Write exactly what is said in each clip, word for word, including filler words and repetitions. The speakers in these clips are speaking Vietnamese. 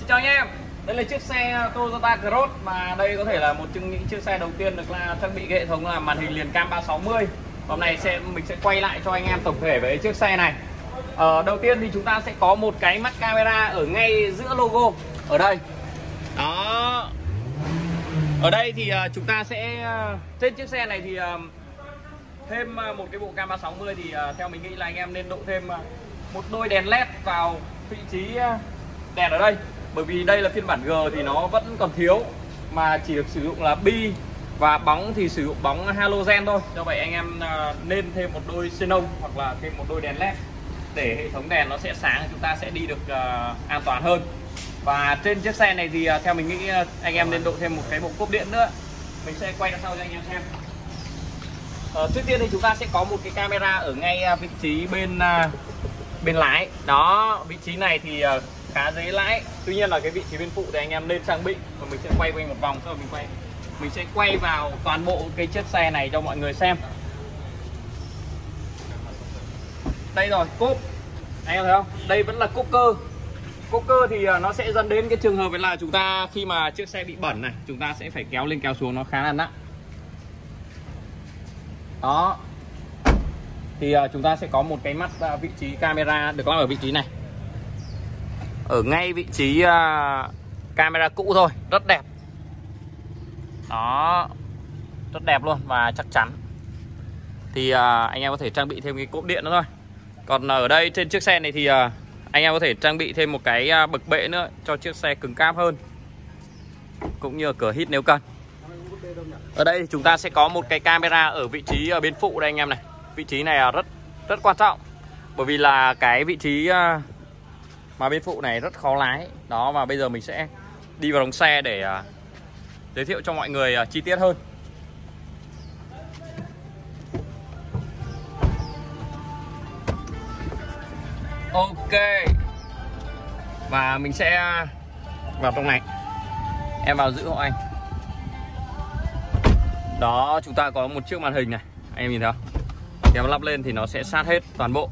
Chào anh em, đây là chiếc xe Toyota Cross mà đây có thể là một trong những chiếc xe đầu tiên được là trang bị cái hệ thống là màn hình liền cam ba sáu mươi. Hôm nay sẽ mình sẽ quay lại cho anh em tổng thể về chiếc xe này. Ờ, đầu tiên thì chúng ta sẽ có một cái mắt camera ở ngay giữa logo ở đây. Đó. Ở đây thì uh, chúng ta sẽ uh, trên chiếc xe này thì uh, thêm uh, một cái bộ cam ba sáu mươi thì uh, theo mình nghĩ là anh em nên độ thêm uh, một đôi đèn led vào vị trí uh, đèn ở đây. Bởi vì đây là phiên bản G thì nó vẫn còn thiếu, mà chỉ được sử dụng là bi và bóng thì sử dụng bóng halogen thôi. Do vậy anh em uh, nên thêm một đôi xenon hoặc là thêm một đôi đèn led để hệ thống đèn nó sẽ sáng, chúng ta sẽ đi được uh, an toàn hơn. Và trên chiếc xe này thì uh, theo mình nghĩ uh, anh em nên độ thêm một cái bộ cốp điện nữa. Mình sẽ quay ra sau cho anh em xem. uh, Trước tiên thì chúng ta sẽ có một cái camera ở ngay uh, vị trí bên uh, bên lái. Đó, vị trí này thì uh, khá dễ lái. Tuy nhiên là cái vị trí bên phụ thì anh em nên trang bị. Và mình sẽ quay quanh một vòng, sau rồi mình quay Mình sẽ quay vào toàn bộ cái chiếc xe này cho mọi người xem. Đây rồi, cốp. Anh em thấy không? Đây vẫn là cốp cơ. Cốp cơ thì nó sẽ dẫn đến cái trường hợp là chúng ta khi mà chiếc xe bị bẩn này, chúng ta sẽ phải kéo lên kéo xuống, nó khá là nặng. Đó. Thì chúng ta sẽ có một cái mắt vị trí camera được lắp ở vị trí này. Ở ngay vị trí uh, camera cũ thôi, rất đẹp. Đó, rất đẹp luôn và chắc chắn. Thì uh, anh em có thể trang bị thêm cái cốp điện nữa thôi. Còn ở đây trên chiếc xe này thì uh, anh em có thể trang bị thêm một cái uh, bậc bệ nữa cho chiếc xe cứng cáp hơn, cũng như cửa hít nếu cần. Ở đây thì chúng ta sẽ có một cái camera ở vị trí ở bên phụ đây anh em này. Vị trí này rất rất quan trọng, bởi vì là cái vị trí uh, mà bên phụ này rất khó lái. Đó, và bây giờ mình sẽ đi vào đống xe để uh, giới thiệu cho mọi người uh, chi tiết hơn. Ok. Và mình sẽ vào trong này. Em vào giữ hộ anh. Đó, chúng ta có một chiếc màn hình này. Anh em nhìn thấy không? Khi em lắp lên thì nó sẽ sát hết toàn bộ.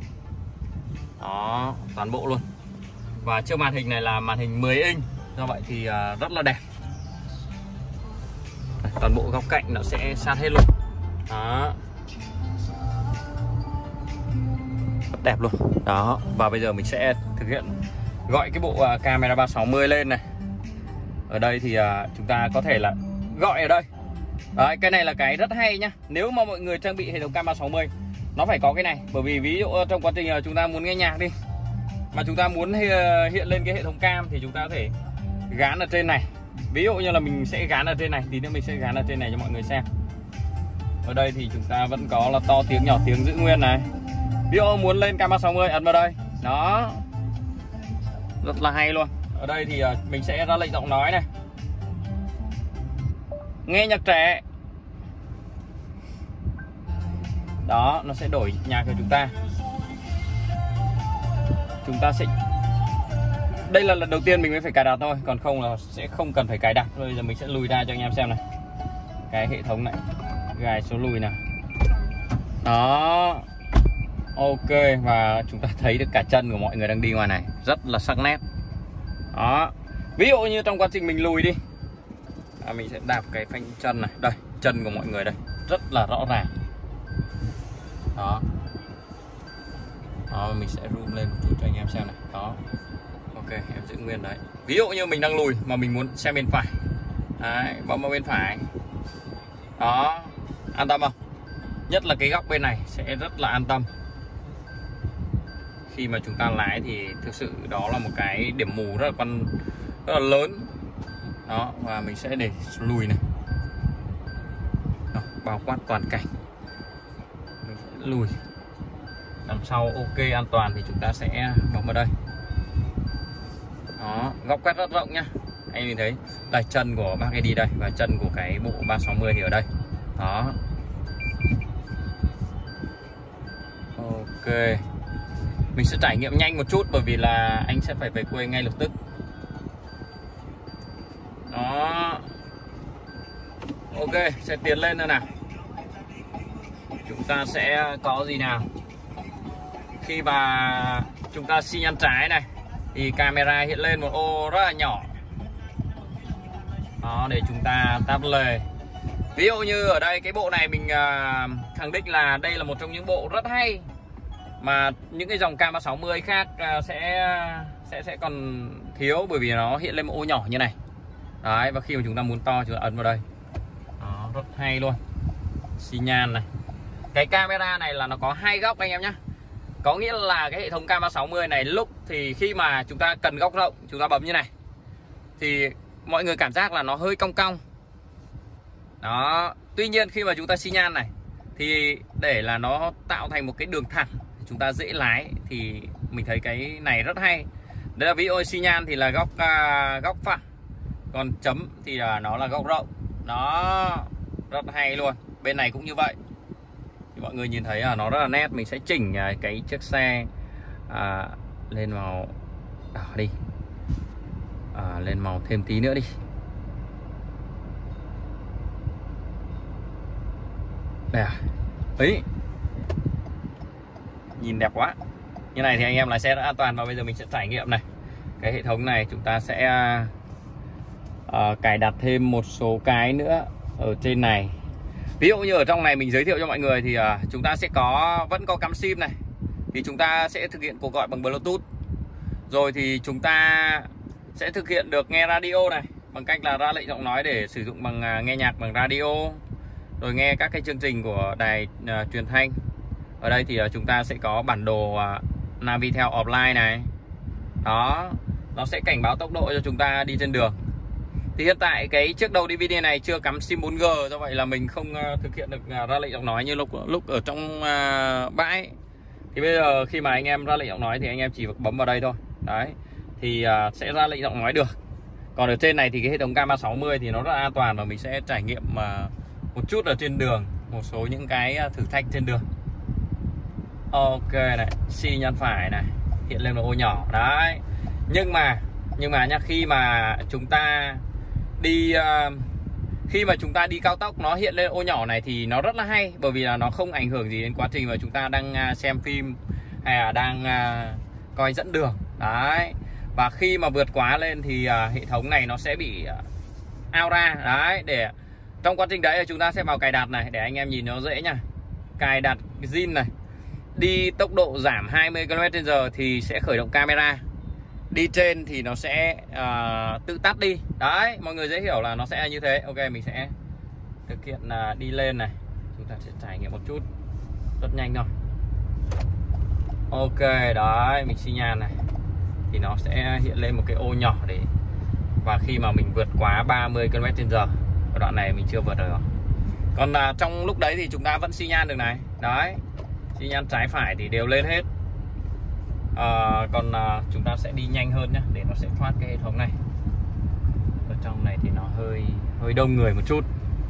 Đó, toàn bộ luôn. Và chiếc màn hình này là màn hình mười inch, do vậy thì uh, rất là đẹp. Toàn bộ góc cạnh nó sẽ sát hết luôn. Đó, rất đẹp luôn. Đó, và bây giờ mình sẽ thực hiện gọi cái bộ uh, camera ba sáu mươi lên này. Ở đây thì uh, chúng ta có thể là gọi ở đây. Đấy, cái này là cái rất hay nhá. Nếu mà mọi người trang bị hệ thống cam ba sáu mươi, nó phải có cái này. Bởi vì ví dụ trong quá trình chúng ta muốn nghe nhạc đi, mà chúng ta muốn hiện lên cái hệ thống cam thì chúng ta có thể gán ở trên này. Ví dụ như là mình sẽ gán ở trên này, thì nữa mình sẽ gán ở trên này cho mọi người xem. Ở đây thì chúng ta vẫn có là to tiếng nhỏ tiếng giữ nguyên này. Ví dụ muốn lên cam ba sáu mươi ấn vào đây. Đó, rất là hay luôn. Ở đây thì mình sẽ ra lệnh giọng nói này, nghe nhạc trẻ. Đó, nó sẽ đổi nhạc cho chúng ta. Chúng ta sẽ, đây là lần đầu tiên mình mới phải cài đặt thôi, còn không là sẽ không cần phải cài đặt. Bây giờ mình sẽ lùi ra cho anh em xem này, cái hệ thống này, gài số lùi nào. Đó, ok. Và chúng ta thấy được cả chân của mọi người đang đi ngoài này, rất là sắc nét. Đó, ví dụ như trong quá trình mình lùi đi, à, mình sẽ đạp cái phanh chân này, đây, chân của mọi người đây, rất là rõ ràng. Đó. Đó, mình sẽ zoom lên một chút cho anh em xem này. Đó, ok, em giữ nguyên đấy. Ví dụ như mình đang lùi mà mình muốn xem bên phải, đấy, bấm vào bên phải. Đó, an tâm không? Nhất là cái góc bên này sẽ rất là an tâm. Khi mà chúng ta lái thì thực sự đó là một cái điểm mù rất là quan, rất là lớn. Đó, và mình sẽ để lùi này. Đó, bao quát toàn cảnh. Mình sẽ lùi. Đằng sau ok an toàn thì chúng ta sẽ bấm vào đây. Đó, góc quét rất rộng nhá. Anh nhìn thấy đây, chân của bác ấy đi đây, và chân của cái bộ ba sáu mươi thì ở đây. Đó, ok. Mình sẽ trải nghiệm nhanh một chút, bởi vì là anh sẽ phải về quê ngay lập tức. Đó, ok, sẽ tiến lên nữa nào. Chúng ta sẽ có gì nào. Khi mà chúng ta xi nhan trái này, thì camera hiện lên một ô rất là nhỏ. Đó, để chúng ta tắp lề. Ví dụ như ở đây cái bộ này mình uh, khẳng định là đây là một trong những bộ rất hay mà những cái dòng cam ba sáu mươi khác uh, sẽ sẽ sẽ còn thiếu, bởi vì nó hiện lên một ô nhỏ như này. Đấy, và khi mà chúng ta muốn to chúng ta ấn vào đây. Đó, rất hay luôn. Xi nhan này. Cái camera này là nó có hai góc anh em nhé. Có nghĩa là cái hệ thống cam ba sáu mươi này lúc thì khi mà chúng ta cần góc rộng, chúng ta bấm như này thì mọi người cảm giác là nó hơi cong cong. Đó, tuy nhiên khi mà chúng ta xi nhan này thì để là nó tạo thành một cái đường thẳng chúng ta dễ lái, thì mình thấy cái này rất hay. Đây là ví dụ xi nhan thì là góc uh, góc phẳng, còn chấm thì là nó là góc rộng. Đó, rất hay luôn. Bên này cũng như vậy. Thì mọi người nhìn thấy là nó rất là nét. Mình sẽ chỉnh cái chiếc xe à, lên màu đỏ đi, à, lên màu thêm tí nữa đi. Đây à, ấy, nhìn đẹp quá. Như này thì anh em lái xe rất an toàn. Và bây giờ mình sẽ trải nghiệm này. Cái hệ thống này chúng ta sẽ uh, cài đặt thêm một số cái nữa ở trên này. Ví dụ như ở trong này mình giới thiệu cho mọi người thì uh, chúng ta sẽ có vẫn có cắm sim này, thì chúng ta sẽ thực hiện cuộc gọi bằng Bluetooth. Rồi thì chúng ta sẽ thực hiện được nghe radio này bằng cách là ra lệnh giọng nói để sử dụng bằng uh, nghe nhạc bằng radio, rồi nghe các cái chương trình của đài uh, truyền thanh. Ở đây thì uh, chúng ta sẽ có bản đồ uh, Navitel offline này. Đó, nó sẽ cảnh báo tốc độ cho chúng ta đi trên đường. Thì hiện tại cái chiếc đầu đê vê đê này chưa cắm sim bốn G, do vậy là mình không uh, thực hiện được uh, ra lệnh giọng nói như lúc lúc ở trong uh, bãi. Thì bây giờ khi mà anh em ra lệnh giọng nói thì anh em chỉ việc bấm vào đây thôi. Đấy, thì uh, sẽ ra lệnh giọng nói được. Còn ở trên này thì cái hệ thống cam ba sáu mươi thì nó rất là an toàn, và mình sẽ trải nghiệm uh, một chút ở trên đường, một số những cái uh, thử thách trên đường. Ok này, xi nhan phải này, hiện lên một ô nhỏ đấy. Nhưng mà nhưng mà nhá, khi mà chúng ta đi uh, khi mà chúng ta đi cao tốc nó hiện lên ô nhỏ này thì nó rất là hay, bởi vì là nó không ảnh hưởng gì đến quá trình mà chúng ta đang uh, xem phim hay là đang uh, coi dẫn đường đấy. Và khi mà vượt quá lên thì uh, hệ thống này nó sẽ bị uh, out ra đấy. Để trong quá trình đấy chúng ta sẽ vào cài đặt này, để anh em nhìn nó dễ nha. Cài đặt zin này, đi tốc độ giảm hai mươi ki lô mét trên giờ thì sẽ khởi động camera. Đi trên thì nó sẽ uh, tự tắt đi. Đấy, mọi người dễ hiểu là nó sẽ như thế. Ok, mình sẽ thực hiện uh, đi lên này. Chúng ta sẽ trải nghiệm một chút, rất nhanh thôi. Ok, đấy, mình xi nhan này thì nó sẽ hiện lên một cái ô nhỏ để. Và khi mà mình vượt quá ba mươi ki lô mét trên giờ, ở đoạn này mình chưa vượt được. Còn uh, trong lúc đấy thì chúng ta vẫn xi nhan được này. Đấy, xi nhan trái phải thì đều lên hết. À, còn à, chúng ta sẽ đi nhanh hơn nhé, để nó sẽ thoát cái hệ thống này. Ở trong này thì nó hơi hơi đông người một chút.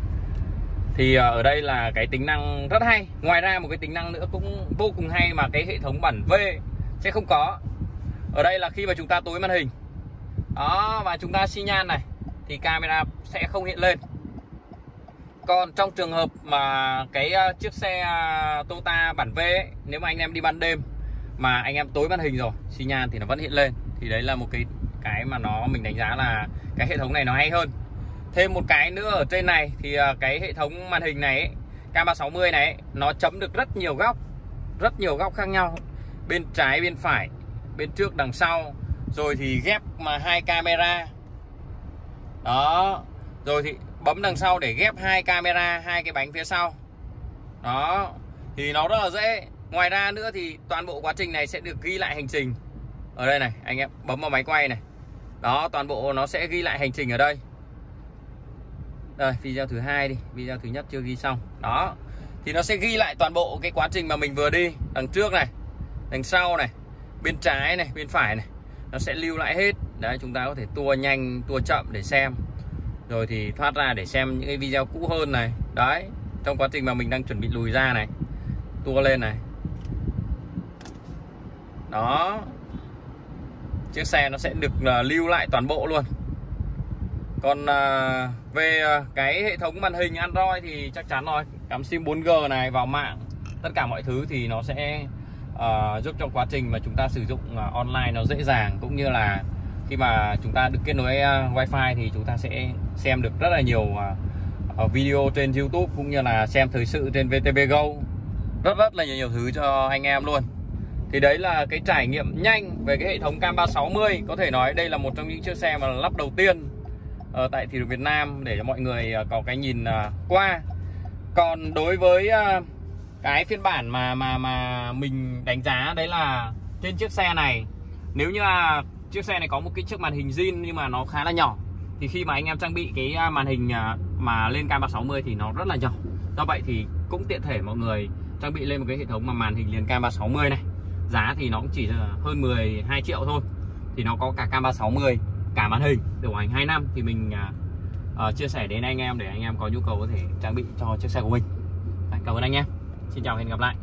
Thì à, ở đây là cái tính năng rất hay. Ngoài ra một cái tính năng nữa cũng vô cùng hay mà cái hệ thống bản V sẽ không có. Ở đây là khi mà chúng ta tối màn hình đó và chúng ta xi nhan này thì camera sẽ không hiện lên. Còn trong trường hợp mà cái uh, chiếc xe uh, Toyota bản V ấy, nếu mà anh em đi ban đêm mà anh em tối màn hình rồi, xi nhan thì nó vẫn hiện lên. Thì đấy là một cái cái mà nó mình đánh giá là cái hệ thống này nó hay hơn. Thêm một cái nữa ở trên này thì uh, cái hệ thống màn hình này ấy, cam ba sáu mươi này ấy, nó chấm được rất nhiều góc, rất nhiều góc khác nhau, bên trái bên phải, bên trước đằng sau, rồi thì ghép mà hai camera đó, rồi thì bấm đằng sau để ghép hai camera, hai cái bánh phía sau đó, thì nó rất là dễ. Ngoài ra nữa thì toàn bộ quá trình này sẽ được ghi lại hành trình ở đây này. Anh em bấm vào máy quay này đó, toàn bộ nó sẽ ghi lại hành trình ở đây. Đây, video thứ hai đi, video thứ nhất chưa ghi xong đó, thì nó sẽ ghi lại toàn bộ cái quá trình mà mình vừa đi, đằng trước này, đằng sau này, bên trái này, bên phải này, nó sẽ lưu lại hết. Đấy, chúng ta có thể tua nhanh, tua chậm để xem, rồi thì thoát ra để xem những cái video cũ hơn này. Đấy, trong quá trình mà mình đang chuẩn bị lùi ra này, tua lên này đó, chiếc xe nó sẽ được uh, lưu lại toàn bộ luôn. Còn uh, về uh, cái hệ thống màn hình Android thì chắc chắn rồi, cắm sim bốn G này, vào mạng, tất cả mọi thứ thì nó sẽ uh, giúp trong quá trình mà chúng ta sử dụng uh, online nó dễ dàng, cũng như là khi mà chúng ta được kết nối uh, wifi thì chúng ta sẽ xem được rất là nhiều uh, video trên YouTube, cũng như là xem thời sự trên vê tê vê Go, rất rất là nhiều, nhiều thứ cho anh em luôn. Thì đấy là cái trải nghiệm nhanh về cái hệ thống Cam ba sáu mươi. Có thể nói đây là một trong những chiếc xe mà lắp đầu tiên ở tại thị trường Việt Nam, để cho mọi người có cái nhìn qua. Còn đối với cái phiên bản mà mà mà mình đánh giá đấy là trên chiếc xe này, nếu như là chiếc xe này có một cái chiếc màn hình zin nhưng mà nó khá là nhỏ, thì khi mà anh em trang bị cái màn hình mà lên Cam ba sáu mươi thì nó rất là nhỏ. Do vậy thì cũng tiện thể mọi người trang bị lên một cái hệ thống mà màn hình liền Cam ba sáu mươi này. Giá thì nó cũng chỉ là hơn mười hai triệu thôi. Thì nó có cả Cam ba sáu mươi, cả màn hình, điều hành hai năm. Thì mình uh, uh, chia sẻ đến anh em để anh em có nhu cầu có thể trang bị cho chiếc xe của mình. Cảm ơn anh em. Xin chào và hẹn gặp lại.